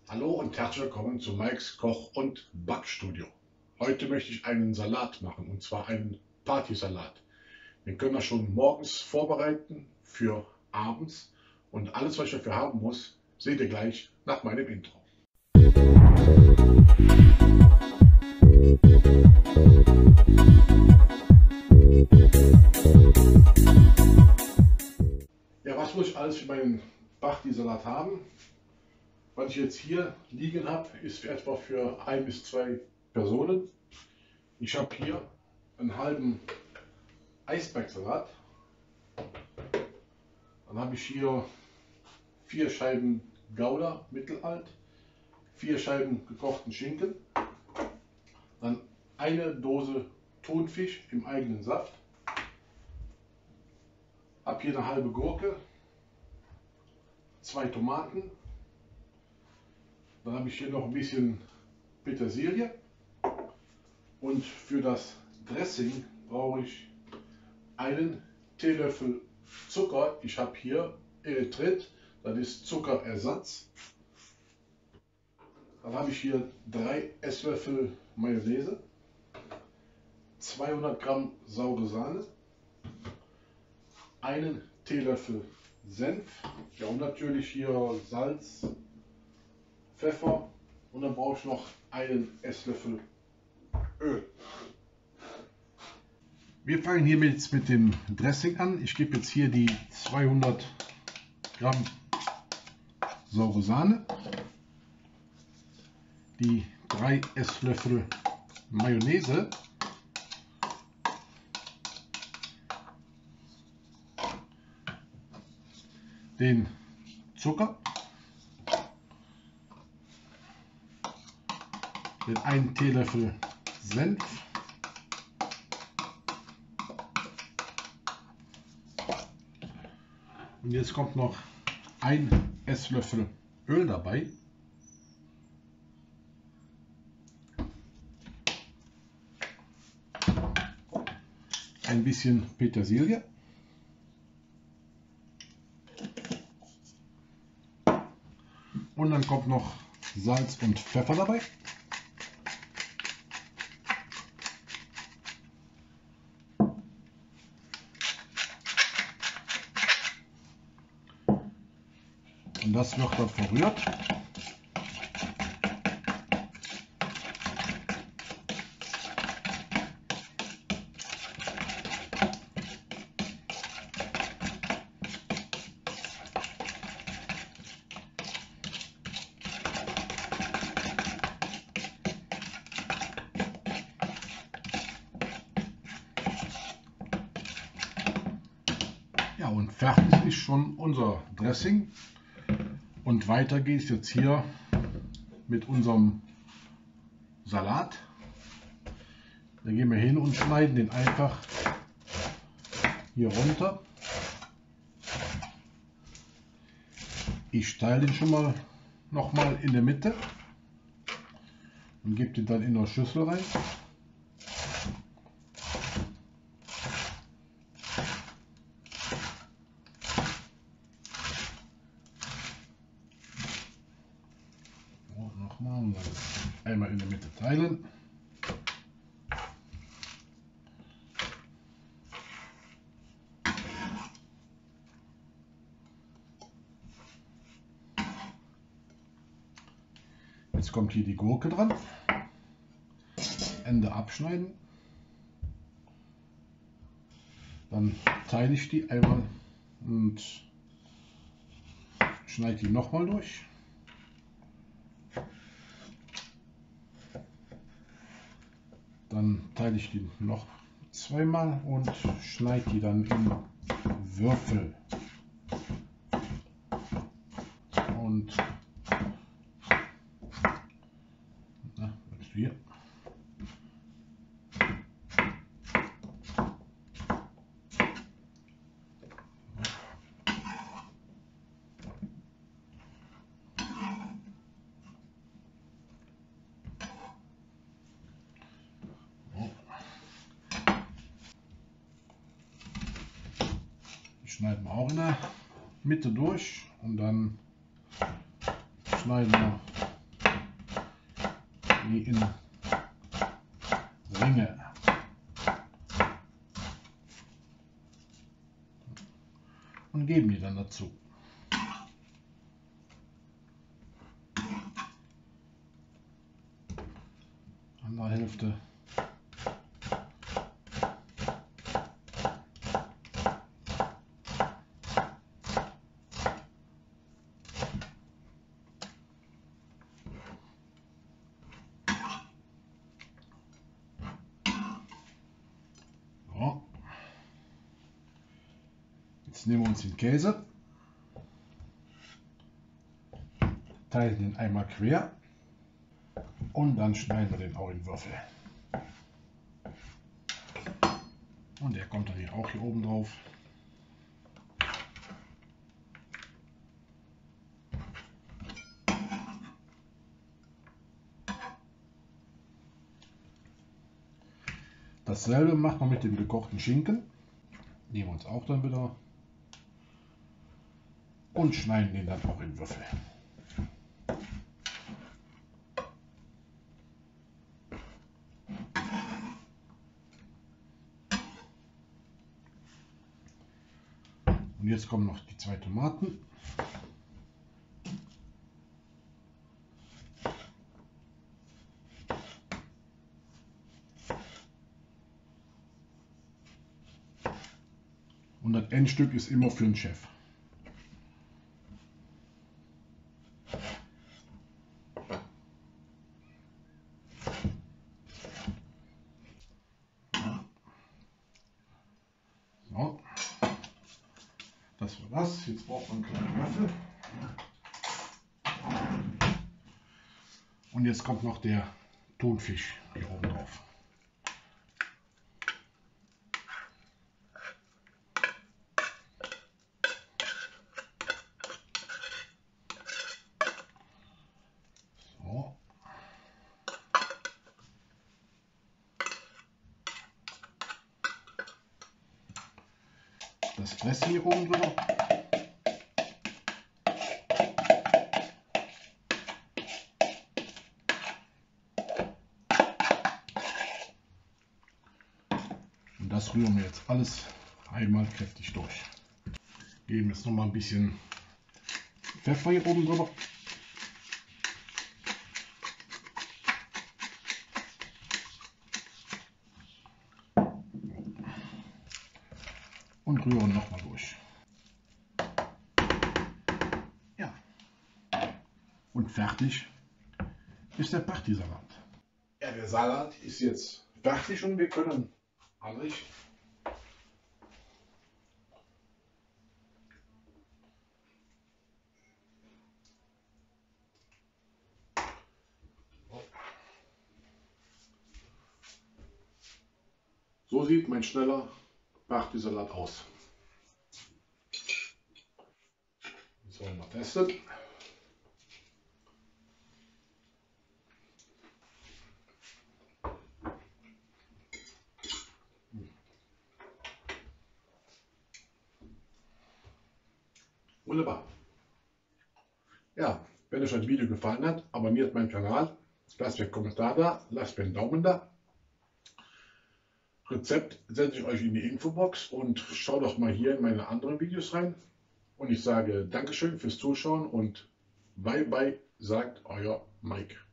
Hallo und herzlich willkommen zu Mikes Koch- und Backstudio. Heute möchte ich einen Salat machen, und zwar einen Partysalat. Den können wir schon morgens vorbereiten für abends, und alles, was ich dafür haben muss, seht ihr gleich nach meinem Intro. Ja, was muss ich alles für meinen Partysalat haben? Was ich jetzt hier liegen habe, ist etwa für 1 bis 2 Personen. Ich habe hier einen halben Eisbergsalat. Dann habe ich hier 4 Scheiben Gouda mittelalt, 4 Scheiben gekochten Schinken, dann eine Dose Thunfisch im eigenen Saft, habe hier eine halbe Gurke, 2 Tomaten, dann habe ich hier noch ein bisschen Petersilie, und für das Dressing brauche ich einen Teelöffel Zucker. Ich habe hier Erythrit, das ist Zuckerersatz. Dann habe ich hier 3 Esslöffel Mayonnaise, 200 Gramm saure Sahne, einen Teelöffel Senf, ja, und natürlich hier Salz, Pfeffer, und dann brauche ich noch einen Esslöffel Öl. Wir fangen hier jetzt mit dem Dressing an. Ich gebe jetzt hier die 200 Gramm saure Sahne, die 3 Esslöffel Mayonnaise, den Zucker, den 1 Teelöffel Senf, und jetzt kommt noch 1 Esslöffel Öl dabei. Ein bisschen Petersilie. Und dann kommt noch Salz und Pfeffer dabei. Und das wird dann verrührt. Ja, und fertig ist schon unser Dressing. Und weiter geht es jetzt hier mit unserem Salat. Da gehen wir hin und schneiden den einfach hier runter. Ich teile den schon mal nochmal in der Mitte und gebe den dann in eine Schüssel rein. Nochmal und dann einmal in der Mitte teilen. Jetzt kommt hier die Gurke dran. Ende abschneiden. Dann teile ich die einmal und schneide die nochmal durch. Dann teile ich die noch zweimal und schneide die dann in Würfel. Und hier. Schneiden wir auch in der Mitte durch, und dann schneiden wir wie in Ringe. Und geben die dann dazu. Andere Hälfte. So. Jetzt nehmen wir uns den Käse, teilen den einmal quer und dann schneiden wir den auch in Würfel. Und der kommt dann hier auch hier oben drauf. Dasselbe machen wir mit dem gekochten Schinken. Nehmen wir uns auch dann wieder und schneiden den dann auch in Würfel. Und jetzt kommen noch die 2 Tomaten. Und das Endstück ist immer für den Chef. So. Das war das. Jetzt braucht man einen kleinen Löffel. Und jetzt kommt noch der Thunfisch hier oben drauf. So. Das Dressing hier oben drüber. Und das rühren wir jetzt alles einmal kräftig durch. Geben jetzt noch mal ein bisschen Pfeffer hier oben drüber. Und rühren noch mal durch. Ja. Und fertig ist der Partysalat. Ja, der Salat ist jetzt fertig und wir können anrichten. So sieht mein schneller Partysalat aus. Jetzt wollen wir testen. Wunderbar. Ja, wenn euch das Video gefallen hat, abonniert meinen Kanal, lasst mir einen Kommentar da, lasst mir einen Daumen da. Rezept setze ich euch in die Infobox und schaut doch mal hier in meine anderen Videos rein. Und ich sage Dankeschön fürs Zuschauen und bye bye, sagt euer Mike.